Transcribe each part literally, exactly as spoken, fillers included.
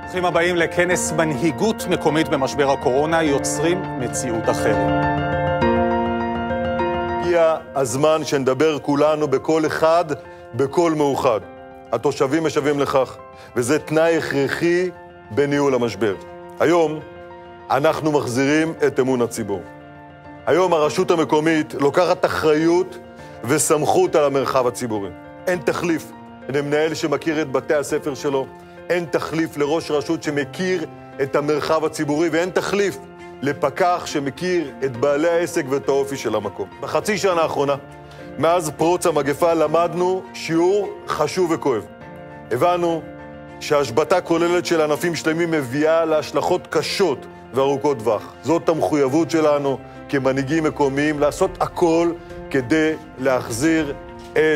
ברוכים הבאים לכנס מנהיגות מקומית במשבר הקורונה, יוצרים מציאות אחרת. הגיע הזמן שנדבר כולנו בכל אחד, בכל מאוחד. התושבים משווים לכך, וזה תנאי הכרחי בניהול המשבר. היום אנחנו מחזירים את אמון הציבור. היום הרשות המקומית לוקחת אחריות וסמכות על המרחב הציבורי. אין תחליף למנהל שמכיר את בתי הספר שלו, אין תחליף לראש רשות שמכיר את המרחב הציבורי, ואין תחליף לפקח שמכיר את בעלי העסק ואת האופי של המקום. בחצי שנה האחרונה, מאז פרוץ המגפה, למדנו שיעור חשוב וכואב. הבנו שהשבתה כוללת של ענפים שלמים מביאה להשלכות קשות וארוכות טווח. זאת המחויבות שלנו כמנהיגים מקומיים, לעשות הכל כדי להחזיר את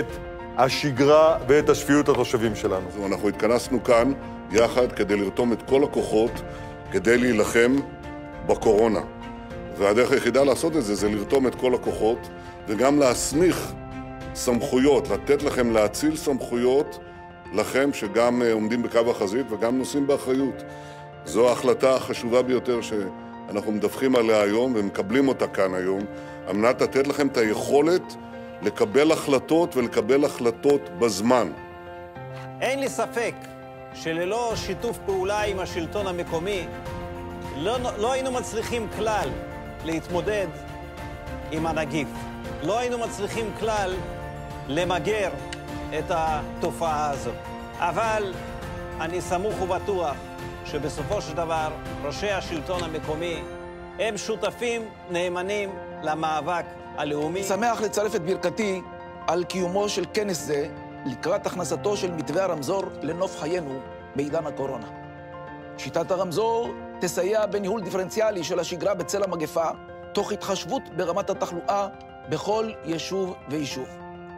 השגרה ואת השפיות התושבים שלנו. אנחנו התכנסנו כאן יחד כדי לרתום את כל הכוחות, כדי להילחם בקורונה. והדרך היחידה לעשות את זה, זה לרתום את כל הכוחות, וגם להסמיך סמכויות, לתת לכם להציל סמכויות לכם שגם עומדים בקו החזית וגם נושאים באחריות. זו ההחלטה החשובה ביותר שאנחנו מדווחים עליה היום ומקבלים אותה כאן היום, על מנת לתת לכם את היכולת לקבל החלטות ולקבל החלטות בזמן. אין לי ספק שללא שיתוף פעולה עם השלטון המקומי לא, לא היינו מצליחים כלל להתמודד עם הנגיף. לא היינו מצליחים כלל למגר את התופעה הזו. אבל אני סמוך ובטוח שבסופו של דבר ראשי השלטון המקומי הם שותפים נאמנים למאבק הלאומי. שמח לצרף את ברכתי על קיומו של כנס זה לקראת הכנסתו של מתווה הרמזור לנוף חיינו בעידן הקורונה. שיטת הרמזור תסייע בניהול דיפרנציאלי של השגרה בצל המגפה, תוך התחשבות ברמת התחלואה בכל יישוב ויישוב.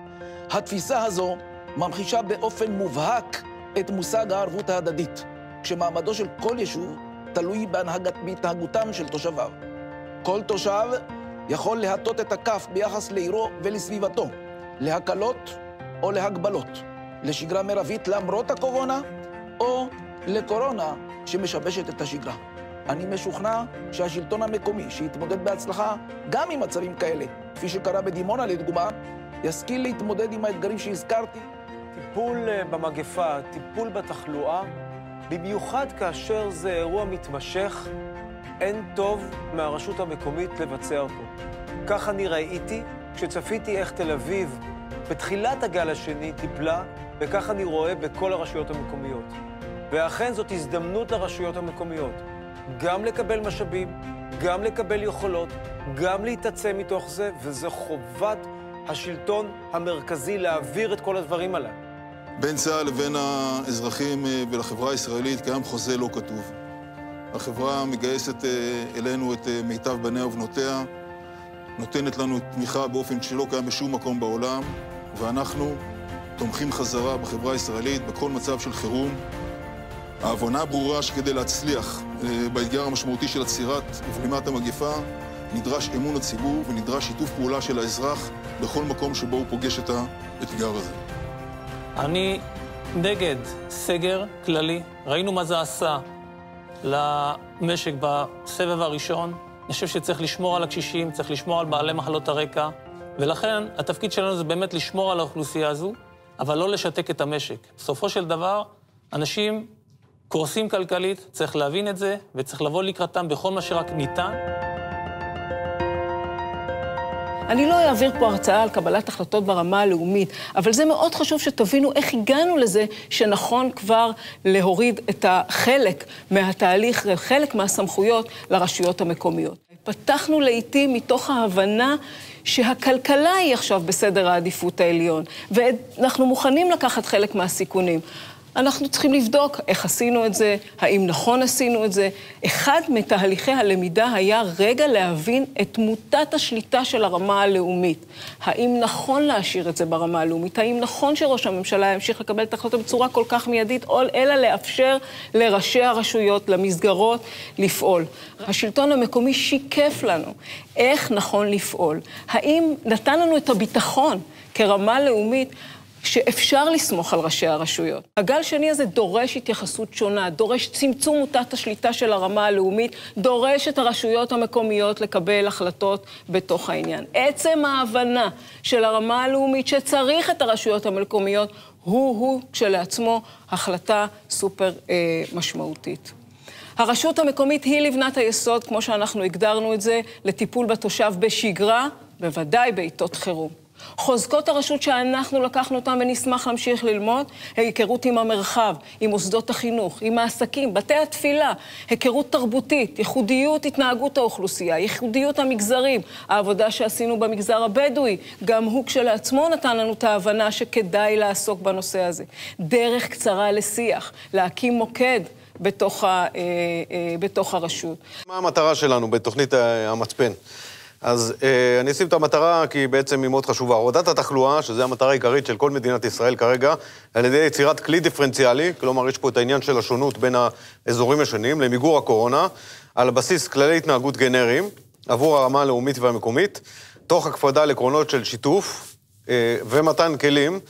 התפיסה הזו ממחישה באופן מובהק את מושג הערבות ההדדית, כשמעמדו של כל יישוב תלוי בהנהגת, בהתנהגותם של תושביו. כל תושב יכול להטות את הכף ביחס לעירו ולסביבתו, להקלות או להגבלות, לשגרה מרבית למרות הקורונה, או לקורונה שמשבשת את השגרה. אני משוכנע שהשלטון המקומי, שיתמודד בהצלחה גם עם מצבים כאלה, כפי שקרה בדימונה לדוגמה, ישכיל להתמודד עם האתגרים שהזכרתי. טיפול במגפה, טיפול בתחלואה, במיוחד כאשר זה אירוע מתמשך, אין טוב מהרשות המקומית לבצע אותו. כך אני ראיתי כשצפיתי איך תל אביב בתחילת הגל השני טיפלה, וכך אני רואה בכל הרשויות המקומיות. ואכן זאת הזדמנות לרשויות המקומיות, גם לקבל משאבים, גם לקבל יכולות, גם להתעצם מתוך זה, וזה חובת השלטון המרכזי להעביר את כל הדברים עליו. בין צה"ל לבין האזרחים ולחברה הישראלית קיים חוזה לא כתוב. החברה מגייסת אלינו את מיטב בניה ובנותיה, נותנת לנו תמיכה באופן שלא קיים בשום מקום בעולם, ואנחנו תומכים חזרה בחברה הישראלית בכל מצב של חירום. ההבנה ברורה שכדי להצליח באתגר המשמעותי של עצירת ובלימת המגפה, נדרש אמון הציבור ונדרש שיתוף פעולה של האזרח בכל מקום שבו הוא פוגש את האתגר הזה. אני נגד סגר כללי. ראינו מה זה עשה למשק בסבב הראשון. אני חושב שצריך לשמור על הקשישים, צריך לשמור על בעלי מחלות הרקע, ולכן התפקיד שלנו זה באמת לשמור על האוכלוסייה הזו, אבל לא לשתק את המשק. בסופו של דבר, אנשים קורסים כלכלית, צריך להבין את זה, וצריך לבוא לקראתם בכל מה שרק ניתן. אני לא אעביר פה הרצאה על קבלת החלטות ברמה הלאומית, אבל זה מאוד חשוב שתבינו איך הגענו לזה שנכון כבר להוריד את החלק מהתהליך, חלק מהסמכויות לרשויות המקומיות. פתחנו לעתים מתוך ההבנה שהכלכלה היא עכשיו בסדר העדיפות העליון, ואנחנו מוכנים לקחת חלק מהסיכונים. אנחנו צריכים לבדוק איך עשינו את זה, האם נכון עשינו את זה. אחד מתהליכי הלמידה היה רגע להבין את מוטת השליטה של הרמה הלאומית. האם נכון להשאיר את זה ברמה הלאומית? האם נכון שראש הממשלה ימשיך לקבל את ההחלטות בצורה כל כך מיידית, אלא לאפשר לראשי הרשויות, למסגרות, לפעול? השלטון המקומי שיקף לנו איך נכון לפעול. האם נתן לנו את הביטחון כרמה לאומית שאפשר לסמוך על ראשי הרשויות. הגל שני הזה דורש התייחסות שונה, דורש צמצום מוטת השליטה של הרמה הלאומית, דורש את הרשויות המקומיות לקבל החלטות בתוך העניין. עצם ההבנה של הרמה הלאומית שצריך את הרשויות המקומיות, הוא-הוא כשלעצמו החלטה סופר אה, משמעותית. הרשות המקומית היא לבנת היסוד, כמו שאנחנו הגדרנו את זה, לטיפול בתושב בשגרה, בוודאי בעיתות חירום. חוזקות הרשות שאנחנו לקחנו אותם ונשמח להמשיך ללמוד, היכרות עם המרחב, עם מוסדות החינוך, עם העסקים, בתי התפילה, היכרות תרבותית, ייחודיות התנהגות האוכלוסייה, ייחודיות המגזרים, העבודה שעשינו במגזר הבדואי, גם הוא כשלעצמו נתן לנו את ההבנה שכדאי לעסוק בנושא הזה. דרך קצרה לשיח, להקים מוקד בתוך, ה, אה, אה, בתוך הרשות. מה המטרה שלנו בתוכנית המצפן? אז אה, אני אשים את המטרה כי בעצם היא מאוד חשובה. הורדת התחלואה, שזו המטרה העיקרית של כל מדינת ישראל כרגע, על ידי יצירת כלי דיפרנציאלי, כלומר יש פה את העניין של השונות בין האזורים השונים, למיגור הקורונה, על בסיס כללי התנהגות גנריים, עבור הרמה הלאומית והמקומית, תוך הקפדה על עקרונות של שיתוף אה, ומתן כלים,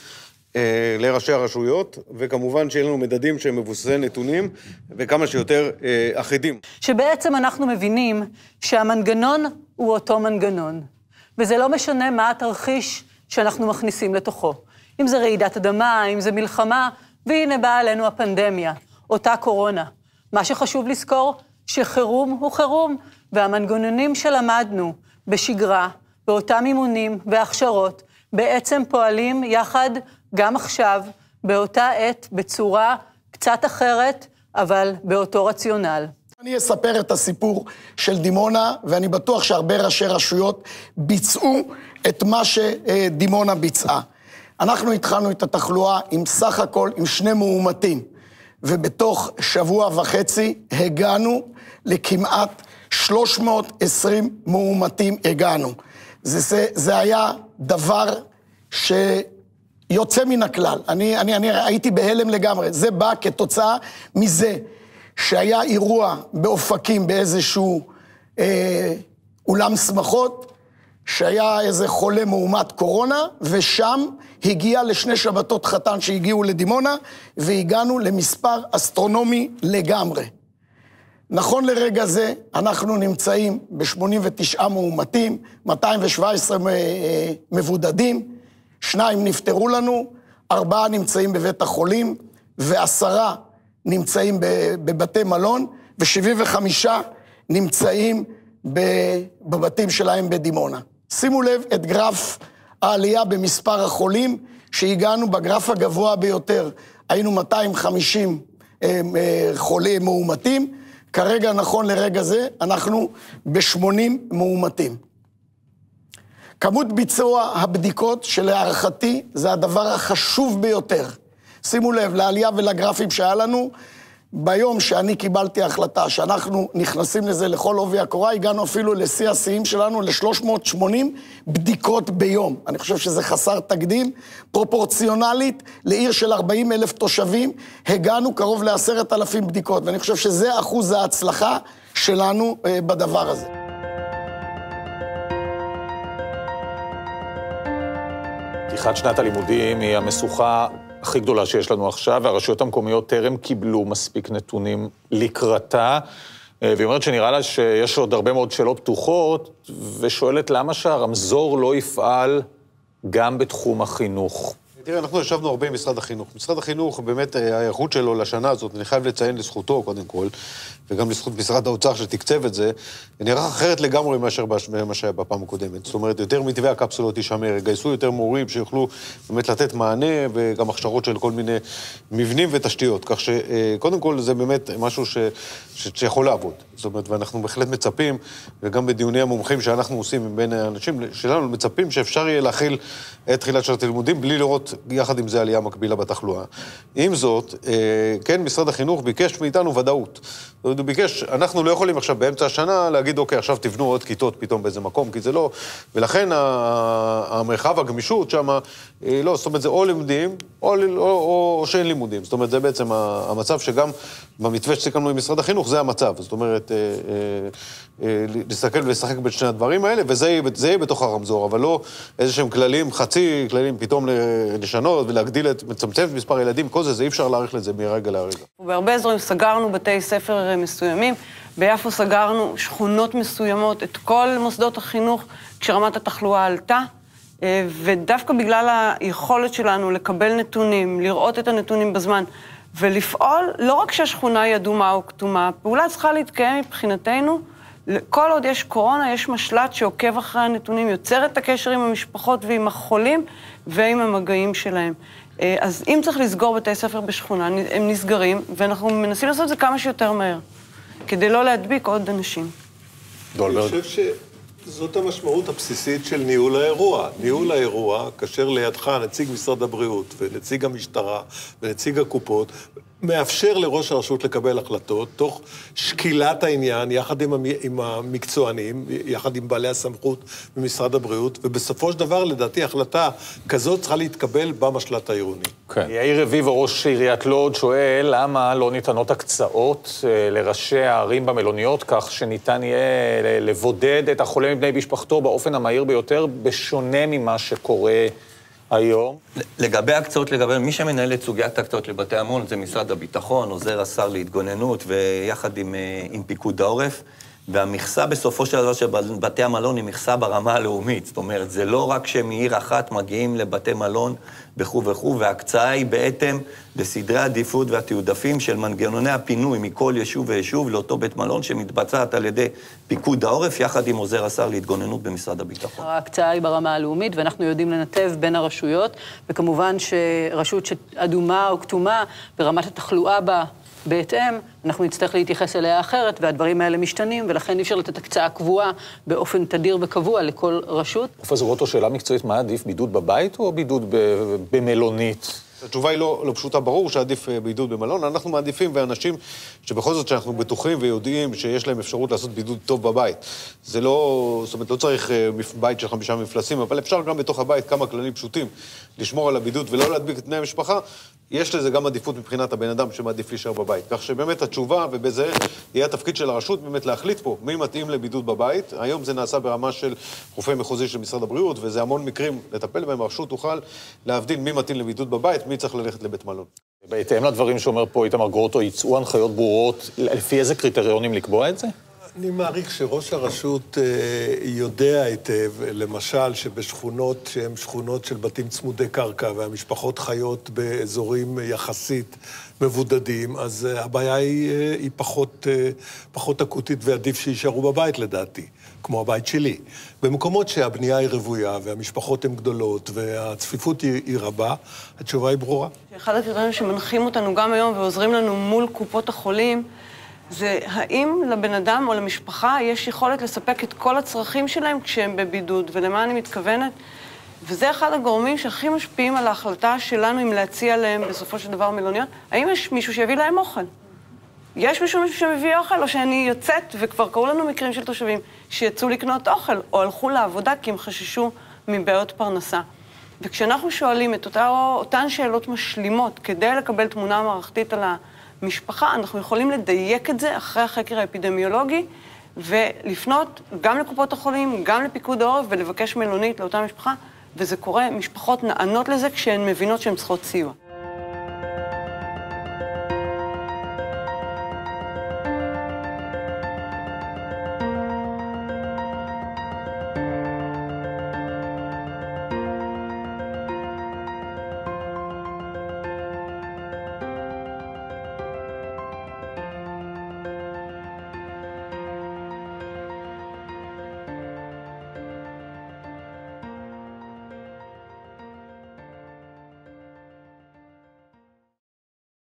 לראשי הרשויות, וכמובן שיהיה לנו מדדים שהם מבוססי נתונים, וכמה שיותר אחידים. שבעצם אנחנו מבינים שהמנגנון הוא אותו מנגנון, וזה לא משנה מה התרחיש שאנחנו מכניסים לתוכו. אם זה רעידת אדמה, אם זה מלחמה, והנה באה עלינו הפנדמיה, אותה קורונה. מה שחשוב לזכור, שחירום הוא חירום, והמנגנונים שלמדנו בשגרה, באותם אימונים והכשרות, בעצם פועלים יחד גם עכשיו, באותה עת, בצורה קצת אחרת, אבל באותו רציונל. אני אספר את הסיפור של דימונה, ואני בטוח שהרבה ראשי רשויות ביצעו את מה שדימונה ביצעה. אנחנו התחלנו את התחלואה עם סך הכל, עם שני מאומתים, ובתוך שבוע וחצי הגענו לכמעט שלוש מאות ועשרים מאומתים הגענו. זה, זה, זה היה דבר ש... יוצא מן הכלל. אני, אני, אני הייתי בהלם לגמרי. זה בא כתוצאה מזה שהיה אירוע באופקים באיזשהו אה, אולם שמחות, שהיה איזה חולה מאומת קורונה, ושם הגיע לשני שבתות חתן שהגיעו לדימונה, והגענו למספר אסטרונומי לגמרי. נכון לרגע זה, אנחנו נמצאים ב-שמונים ותשעה מאומתים, מאתיים ושבע עשרה מבודדים, שניים נפטרו לנו, ארבעה נמצאים בבית החולים, ועשרה נמצאים בבתי מלון, ו-שבעים וחמישה נמצאים בבתים שלהם בדימונה. שימו לב את גרף העלייה במספר החולים, שהגענו בגרף הגבוה ביותר, היינו מאתיים וחמישים חולים מאומתים, כרגע נכון לרגע זה, אנחנו ב-שמונים מאומתים. כמות ביצוע הבדיקות שלהערכתי זה הדבר החשוב ביותר. שימו לב לעלייה ולגרפים שהיה לנו, ביום שאני קיבלתי החלטה שאנחנו נכנסים לזה לכל עובי הקורה, הגענו אפילו לשיא השיאים שלנו ל-שלוש מאות ושמונים בדיקות ביום. אני חושב שזה חסר תקדים, פרופורציונלית לעיר של ארבעים אלף תושבים, הגענו קרוב ל-עשרת אלפים בדיקות, ואני חושב שזה אחוז ההצלחה שלנו בדבר הזה. פתיחת שנת הלימודים היא המשוכה הכי גדולה שיש לנו עכשיו, והרשויות המקומיות טרם קיבלו מספיק נתונים לקראתה, והיא אומרת שנראה לה שיש עוד הרבה מאוד שאלות פתוחות, ושואלת למה שהרמזור לא יפעל גם בתחום החינוך. תראה, אנחנו ישבנו הרבה עם משרד החינוך. משרד החינוך, באמת, ההיערכות שלו לשנה הזאת, אני חייב לציין לזכותו, קודם כל, וגם לזכות משרד האוצר שתקצב את זה, נערך אחרת לגמרי מאשר מה שהיה בפעם הקודמת. זאת אומרת, יותר מתווה הקפסולות יישמר, גייסו יותר מורים שיוכלו באמת לתת מענה, וגם הכשרות של כל מיני מבנים ותשתיות. כך שקודם כל זה באמת משהו ש... שיכול לעבוד. זאת אומרת, ואנחנו בהחלט מצפים, וגם בדיוני המומחים שאנחנו עושים בין האנשים שלנו, מצפים שאפשר יהיה להכיל את תחילת שנת הלימודים, בלי לראות יחד עם זה עלייה מקבילה בתחלואה. עם זאת, כן, משרד החינוך ביקש מאיתנו ודאות. הוא ביקש, אנחנו לא יכולים עכשיו באמצע השנה להגיד, אוקיי, עכשיו תבנו עוד כיתות פתאום באיזה מקום, כי זה לא, ולכן המרחב הגמישות שם, לא, זאת אומרת, זה או לימודים, או, או, או, או שאין לימודים. זאת אומרת, זה בעצם המצב שגם במתווה שסיכמנו עם משרד החינוך, זה המצב. זאת אומרת, להסתכל ולשחק בין שני הדברים האלה, וזה יהיה בתוך הרמזור, אבל לא איזה שהם כללים, חצי כללים פתאום לשנות ולהגדיל את, מצמצם את מספר ילדים, כל זה, זה אי אפשר להאריך לזה מרגע להרגע. בהרבה אזורים סגרנו בתי ספר מסוימים, ביפו סגרנו שכונות מסוימות, את כל מוסדות החינוך, כשרמת התחלואה עלתה, ודווקא בגלל היכולת שלנו לקבל נתונים, לראות את הנתונים בזמן, ולפעול, לא רק שהשכונה היא אדומה או כתומה, הפעולה צריכה להתקיים מבחינתנו, כל עוד יש קורונה, יש משלט שעוקב אחרי הנתונים, יוצר את הקשר עם המשפחות ועם החולים ועם המגעים שלהם. אז אם צריך לסגור בתי ספר בשכונה, הם נסגרים, ואנחנו מנסים לעשות את זה כמה שיותר מהר, כדי לא להדביק עוד אנשים. דולברג. אני חושב שזאת המשמעות הבסיסית של ניהול האירוע. ניהול האירוע, כאשר לידך נציג משרד הבריאות ונציג המשטרה ונציג הקופות, מאפשר לראש הרשות לקבל החלטות, תוך שקילת העניין, יחד עם, עם המקצוענים, יחד עם בעלי הסמכות במשרד הבריאות, ובסופו של דבר, לדעתי, החלטה כזאת צריכה להתקבל במשלט העירוני. כן. יאיר רביבו, ראש עיריית לוד, שואל למה לא ניתנות הקצאות לראשי הערים במלוניות, כך שניתן יהיה לבודד את החולה מבני משפחתו באופן המהיר ביותר, בשונה ממה שקורה היום. לגבי הקצאות, לגבי מי שמנהל את סוגיית הקצאות לבתי המלון, זה משרד הביטחון, עוזר השר להתגוננות, ויחד עם, עם פיקוד העורף, והמכסה בסופו של דבר של בתי המלון היא מכסה ברמה הלאומית. זאת אומרת, זה לא רק שמעיר אחת מגיעים לבתי מלון וכו' וכו', וההקצאה היא בעצם בסדרי העדיפות והתיעודפים של מנגנוני הפינוי מכל יישוב ויישוב לאותו בית מלון, שמתבצעת על ידי פיקוד העורף, יחד עם עוזר השר להתגוננות במשרד הביטחון. ההקצאה היא ברמה הלאומית, ואנחנו יודעים לנתב בין הרשויות, וכמובן שרשות אדומה או כתומה, ברמת התחלואה בה, בהתאם, אנחנו נצטרך להתייחס אליה אחרת, והדברים האלה משתנים, ולכן אי אפשר לתת הקצאה קבועה באופן תדיר וקבוע לכל רשות. פרופסור גרוטו, שאלה מקצועית, מה עדיף, בידוד בבית או בידוד במלונית? התשובה היא לא, לא פשוטה, ברור שעדיף בידוד במלון. אנחנו מעדיפים ואנשים שבכל זאת שאנחנו בטוחים ויודעים שיש להם אפשרות לעשות בידוד טוב בבית. זה לא, זאת אומרת, לא צריך בית של חמישה מפלסים, אבל אפשר גם בתוך הבית כמה כללים פשוטים לשמור על הבידוד ולא להדביק את בני המשפחה. יש לזה גם עדיפות מבחינת הבן אדם שמעדיף להישאר בבית. כך שבאמת התשובה, ובזה יהיה התפקיד של הרשות באמת להחליט פה מי מתאים לבידוד בבית. היום זה נעשה ברמה של רופא מחוזי של משרד הבריאות, וזה המון מקרים לטפל בהם. הרשות תוכל להבדיל מי מתאים לבידוד בבית, מי צריך ללכת לבית מלון. בהתאם לדברים שאומר פה איתמר גרוטו, יצאו הנחיות ברורות, לפי איזה קריטריונים לקבוע את זה? אני מעריך שראש הרשות יודע היטב, למשל, שבשכונות שהן שכונות של בתים צמודי קרקע, והמשפחות חיות באזורים יחסית מבודדים, אז הבעיה היא, היא פחות, פחות אקוטית ועדיף שישארו בבית, לדעתי, כמו הבית שלי. במקומות שהבנייה היא רוויה, והמשפחות הן גדולות, והצפיפות היא, היא רבה, התשובה היא ברורה. אחד הקריטריונים שמנחים אותנו גם היום ועוזרים לנו מול קופות החולים, זה האם לבן אדם או למשפחה יש יכולת לספק את כל הצרכים שלהם כשהם בבידוד, ולמה אני מתכוונת? וזה אחד הגורמים שהכי משפיעים על ההחלטה שלנו אם להציע להם בסופו של דבר מלוניות. האם יש מישהו שיביא להם אוכל? יש מישהו שמביא אוכל, או שאני יוצאת, וכבר קראו לנו מקרים של תושבים שיצאו לקנות אוכל, או הלכו לעבודה כי הם חששו מבעיות פרנסה. וכשאנחנו שואלים את אותה, אותן שאלות משלימות כדי לקבל תמונה מערכתית על המשפחה, אנחנו יכולים לדייק את זה אחרי החקר האפידמיולוגי, ולפנות גם לקופות החולים, גם לפיקוד העורף, ולבקש מלונית לאותה משפחה, וזה קורה, משפחות נענות לזה כשהן מבינות שהן צריכות סיוע.